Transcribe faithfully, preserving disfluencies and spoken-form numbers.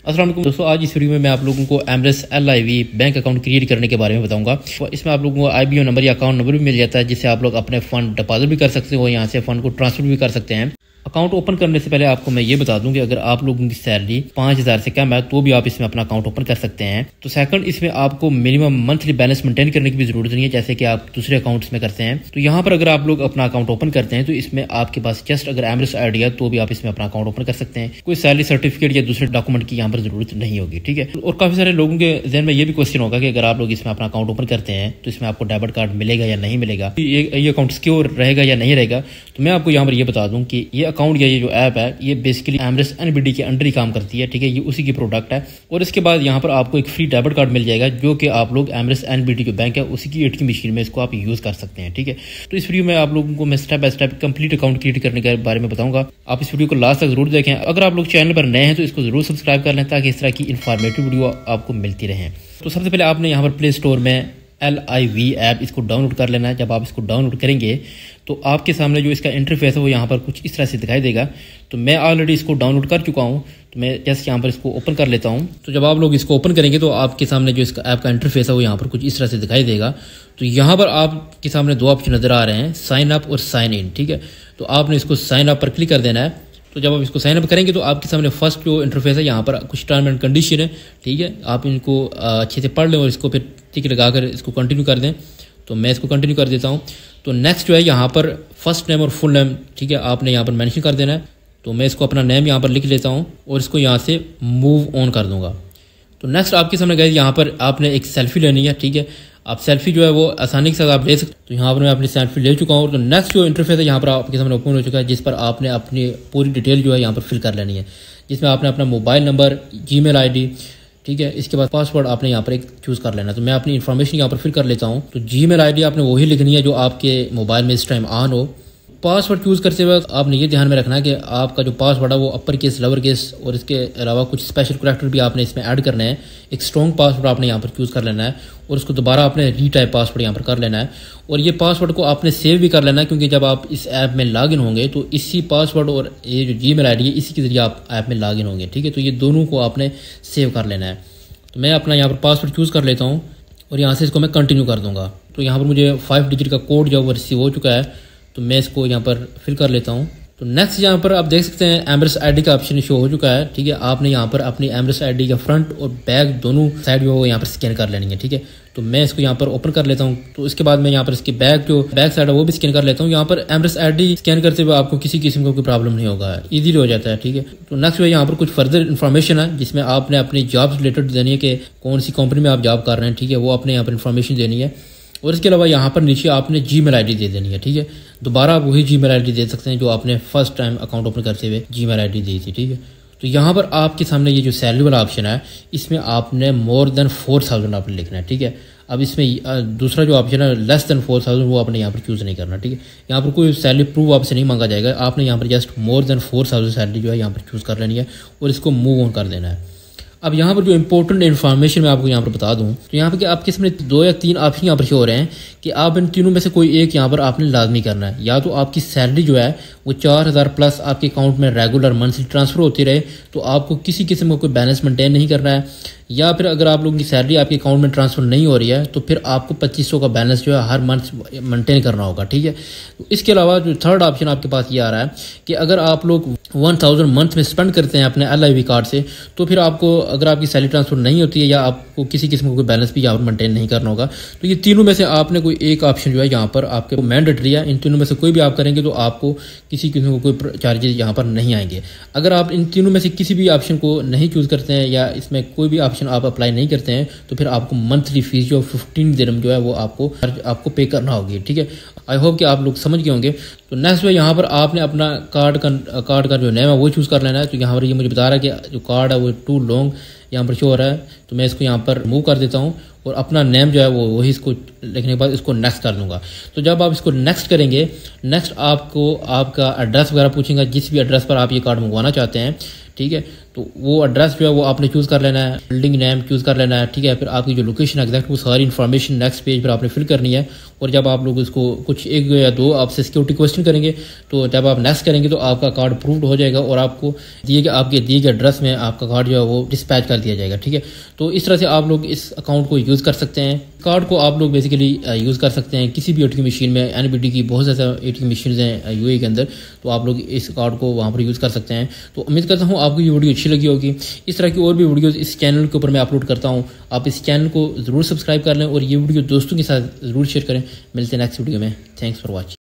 अस्सलाम वालेकुम दोस्तों, आज इस वीडियो में मैं आप लोगों को Emirates L I V bank account create करने के बारे में बताऊंगा। इसमें आप लोगों को आई बी ओ नंबर या अकाउंट नंबर भी मिल जाता है, जिससे आप लोग अपने फंड डिपॉजिट भी कर सकते हो, यहाँ से फंड को ट्रांसफर भी कर सकते हैं। अकाउंट ओपन करने से पहले आपको मैं ये बता दूं कि अगर आप लोगों की सैलरी पाँच हज़ार से कम है तो भी आप इसमें अपना अकाउंट ओपन कर सकते हैं। तो सेकंड, इसमें आपको मिनिमम मंथली बैलेंस मेंटेन करने की भी जरूरत नहीं है, जैसे कि आप दूसरे अकाउंट्स में करते हैं। तो यहाँ पर अगर आप लोग अपना अकाउंट ओपन करते हैं तो इसमें आपके पास जस्ट अगर एमरेस आईडी है तो भी आप इसमें अपना अकाउंट ओपन कर सकते हैं। कोई सैलरी सर्टिफिकेट या दूसरे डॉक्यूमेंट की यहाँ पर जरूरत नहीं होगी, ठीक है। और काफी सारे लोगों के जहन में ये भी क्वेश्चन होगा कि अगर आप लोग इसमें अपना अकाउंट ओपन करते हैं तो इसमें आपको डेबिट कार्ड मिलेगा या नहीं मिलेगा, ये ये अकाउंट सिक्योर रहेगा या नहीं रहेगा। तो मैं आपको यहाँ पर ये बता दूं कि ये अकाउंट या ये जो ऐप है ये basically Emirates N B D के अंडर ही काम करती है, ठीक है। ये उसी की प्रोडक्ट है। और इसके बाद यहाँ पर आपको एक फ्री डेबिट कार्ड मिल जाएगा, जो कि आप लोग एमरेस एन बी डी जो बैंक है उसी की एटीएम मशीन में इसको आप यूज कर सकते हैं, ठीक है। तो इस वीडियो में आप लोगों को मैं step by step complete account create करने के बारे में बताऊंगा। आप इस वीडियो को लास्ट तक जरूर देखें। अगर आप लोग चैनल पर नए हैं तो इसको जरूर सब्सक्राइब कर लें, ताकि इस तरह की इन्फॉर्मेटिव वीडियो आपको मिलती रहे। तो सबसे पहले आपने यहाँ पर प्ले स्टोर में एल आई वी ऐप इसको डाउनलोड कर लेना है। जब आप इसको डाउनलोड करेंगे तो आपके सामने जो इसका इंटरफेस है वो यहाँ पर कुछ इस तरह से दिखाई देगा। तो मैं ऑलरेडी इसको डाउनलोड कर चुका हूँ, तो मैं जस्ट यहाँ पर इसको ओपन कर लेता हूँ। तो जब आप लोग इसको ओपन करेंगे तो आपके सामने जो इसका ऐप का इंटरफेस है वो यहाँ पर कुछ इस तरह से दिखाई देगा। तो यहाँ पर आपके सामने दो ऑप्शन नजर आ रहे हैं, साइन अप और साइन इन, ठीक है। तो आपने इसको साइन अप पर क्लिक कर देना है। तो जब आप इसको साइन अप करेंगे तो आपके सामने फर्स्ट जो इंटरफेस है यहाँ पर कुछ टर्म एंड कंडीशन है, ठीक है। आप इनको अच्छे से पढ़ लें और इसको फिर टिक लगाकर इसको कंटिन्यू कर दें। तो मैं इसको कंटिन्यू कर देता हूँ। तो नेक्स्ट जो है यहाँ पर फर्स्ट नेम और फुल नेम, ठीक है, आपने यहाँ पर मेंशन कर देना है। तो मैं इसको अपना नेम यहाँ पर लिख लेता हूँ और इसको यहाँ से मूव ऑन कर दूंगा। तो नेक्स्ट आपके सामने गए यहाँ पर आपने एक सेल्फी लेनी है, ठीक है। आप सेल्फी जो है वो आसानी के साथ आप ले सकते। तो यहाँ पर मैं अपनी सेल्फी ले चुका हूँ। तो नेक्स्ट जो इंटरफेस है यहाँ पर आपके सामने ओपन हो चुका है, जिस पर आपने अपनी पूरी डिटेल जो है यहाँ पर फिल कर लेनी है, जिसमें आपने अपना मोबाइल नंबर, जीमेल आईडी, ठीक है। इसके बाद पासवर्ड आपने यहाँ पर एक चूज कर लेना है। तो मैं अपनी इन्फॉर्मेशन यहाँ पर फिल कर लेता हूँ। तो जीमेल आईडी आपने वही लिखनी है जो आपके मोबाइल में इस टाइम ऑन हो। पासवर्ड चूज करते वक्त आपने ये ध्यान में रखना है कि आपका जो पासवर्ड है वो अपर केस, लोअर केस और इसके अलावा कुछ स्पेशल करैक्टर भी आपने इसमें ऐड करना है। एक स्ट्रॉन्ग पासवर्ड आपने यहाँ पर चूज कर लेना है और उसको दोबारा आपने रीटाइप पासवर्ड यहाँ पर कर लेना है। और ये पासवर्ड को आपने सेव भी कर लेना है, क्योंकि जब आप इस ऐप में लॉगिन होंगे तो इसी पासवर्ड और ये जो जीमेल आईडी है इसी के जरिए आप ऐप में लॉगिन होंगे, ठीक है। तो ये दोनों को आपने सेव कर लेना है। तो मैं अपना यहाँ पर पासवर्ड चूज कर लेता हूँ और यहाँ से इसको मैं कंटिन्यू कर दूंगा। तो यहाँ पर मुझे फाइव डिजिट का कोड जो वो रिसीव हो चुका है, तो मैं इसको यहाँ पर फिल कर लेता हूँ। तो नेक्स्ट यहाँ पर आप देख सकते हैं एमरेस आईडी का ऑप्शन शो हो चुका है, ठीक है। आपने यहाँ पर अपनी एमरेस आईडी का फ्रंट और बैक दोनों साइड जो वो यहाँ पर स्कैन कर लेनी है, ठीक है। तो मैं इसको यहाँ पर ओपन कर लेता हूँ। तो इसके बाद मैं यहाँ पर इसके बैक जो बैक साइड है वो भी स्कैन कर लेता हूँ। यहाँ पर एमरेस आईडी स्कैन करते हुए आपको किसी किस्म का कोई प्रॉब्लम नहीं होगा, इजीली हो जाता है, ठीक है। तो नेक्स्ट जो यहाँ पर कुछ फर्दर इन्फॉर्मेशन है, जिसमें आपने अपनी जॉब रिलेटेड देनी है कि कौन सी कंपनी में आप जॉब कर रहे हैं, ठीक है, वो आपने यहाँ पर इन्फॉर्मेशन देनी है। और इसके अलावा यहाँ पर नीचे आपने जीमेल आईडी दे देनी है, ठीक है। दोबारा आप वही जीमेल आईडी दे सकते हैं जो आपने फर्स्ट टाइम अकाउंट ओपन करते हुए जीमेल आईडी दी थी, ठीक है। तो यहाँ पर आपके सामने ये जो सैलरी वाला ऑप्शन है, इसमें आपने मोर देन फोर थाउजेंड आपने लिखना है, ठीक है। अब इसमें दूसरा जो ऑप्शन है लेस देन फोर थाउजेंड वो आपने यहाँ पर चूज नहीं करना, ठीक है। यहाँ पर कोई सैलरी प्रूफ आपसे नहीं मांगा जाएगा। आपने यहाँ पर just more than four thousand salary जो है यहाँ पर चूज कर लेनी है और इसको मूव ऑन कर देना है। अब यहाँ पर जो इंपॉर्टेंट इन्फॉर्मेशन मैं आपको यहाँ पर बता दूं, तो यहाँ पर कि आपके सामने दो या तीन ऑप्शन यहाँ पर शो हो रहे हैं कि आप इन तीनों में से कोई एक यहाँ पर आपने लाजमी करना है। या तो आपकी सैलरी जो है वो चार हज़ार प्लस आपके अकाउंट में रेगुलर मंथली ट्रांसफर होती रहे, तो आपको किसी किस्म का कोई बैलेंस मेंटेन नहीं करना है। या फिर अगर आप लोगों की सैलरी आपके अकाउंट में ट्रांसफर नहीं हो रही है तो फिर आपको पच्चीस सौ का बैलेंस जो है हर मंथ मेंटेन करना होगा, ठीक है। तो इसके अलावा जो थर्ड ऑप्शन आपके पास ये आ रहा है कि अगर आप लोग वन थाउजेंड मंथ में स्पेंड करते हैं अपने एल आई वी कार्ड से, तो फिर आपको अगर आपकी सैलरी ट्रांसफर नहीं होती है या आपको किसी किस्म का कोई बैलेंस भी यहाँ पर मेंटेन नहीं करना होगा, तो ये तीनों में से आपने कोई एक ऑप्शन जो है यहाँ पर आपके मैंडेटरी है। इन तीनों में से कोई भी आप करेंगे तो आपको किसी किस्म का कोई चार्जेस यहाँ पर नहीं आएंगे। अगर आप इन तीनों में से किसी भी ऑप्शन को नहीं चूज करते हैं या इसमें कोई भी ऑप्शन आप अप्लाई नहीं करते हैं, तो फिर आपको मंथली फीस जो फिफ्टीन दिरहम जो है वो आपको आपको पे करना होगी, ठीक है। आई होप कि आप लोग समझ गए होंगे। तो नेक्स्ट है यहाँ पर आपने अपना कार्ड का कार्ड का जो नेम है वो चूज कर लेना है। तो यहाँ पर ये मुझे बता रहा है कि जो कार्ड है वो टू लॉन्ग यहाँ पर शो हो रहा है, तो मैं इसको यहाँ पर मूव कर देता हूँ और अपना नेम जो है वो वही इसको लिखने के बाद इसको नेक्स्ट कर दूंगा। तो जब आप इसको नेक्स्ट करेंगे, नेक्स्ट आपको आपका एड्रेस वगैरह पूछेगा, जिस भी एड्रेस पर आप ये कार्ड मंगवाना चाहते हैं, ठीक है। तो वो एड्रेस जो है वो आपने चूज़ कर लेना है, बिल्डिंग नेम चूज़ कर लेना है, ठीक है। फिर आपकी जो लोकेशन एग्जैक्ट वो सारी इन्फॉर्मेशन नेक्स्ट पेज पर आपने फिल करनी है। और जब आप लोग इसको कुछ एक या दो आपसे सिक्योरिटी क्वेश्चन करेंगे, तो जब आप नेक्स्ट करेंगे तो आपका कार्ड अप्रूव्ड हो जाएगा और आपको दिए गए आपके दिए गए एड्रेस में आपका कार्ड जो है वो डिस्पैच कर दिया जाएगा, ठीक है। तो इस तरह से आप लोग इस अकाउंट को यूज़ कर सकते हैं। कार्ड को आप लोग बेसिकली यूज़ कर सकते हैं किसी भी एटीएम मशीन में। एनबीडी की बहुत ज़्यादा एटीएम मशीन हैं यूएई के अंदर, तो आप लोग इस कार्ड को वहाँ पर यूज़ कर सकते हैं। तो उम्मीद करता हूँ आपको ये वीडियो अच्छी लगी होगी। इस तरह की और भी वीडियोज़ इस चैनल के ऊपर मैं अपलोड करता हूँ। आप इस चैनल को ज़रूर सब्सक्राइब कर लें और ये वीडियो दोस्तों के साथ ज़रूर शेयर करें। मिलते हैं नेक्स्ट वीडियो में। Thanks for watching.